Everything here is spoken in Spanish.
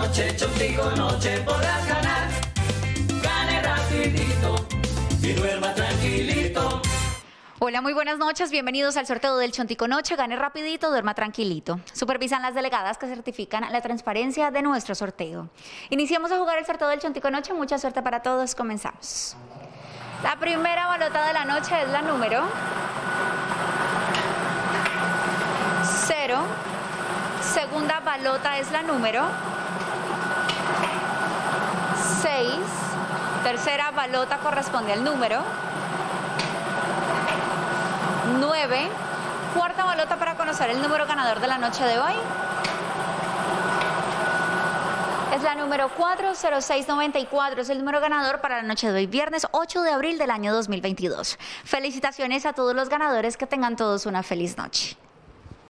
noche, Chontico noche podrás ganar. Gane rapidito y duerma tranquilito. Hola, muy buenas noches, bienvenidos al sorteo del Chontico Noche, gane rapidito, duerma tranquilito. Supervisan las delegadas que certifican la transparencia de nuestro sorteo. Iniciamos a jugar el sorteo del Chontico Noche, mucha suerte para todos, comenzamos. La primera balota de la noche es la número 0. Segunda balota es la número 6. Tercera balota corresponde al número 9. Cuarta balota para conocer el número ganador de la noche de hoy. Es la número 40694, es el número ganador para la noche de hoy, viernes 8 de abril del año 2022. Felicitaciones a todos los ganadores, que tengan todos una feliz noche.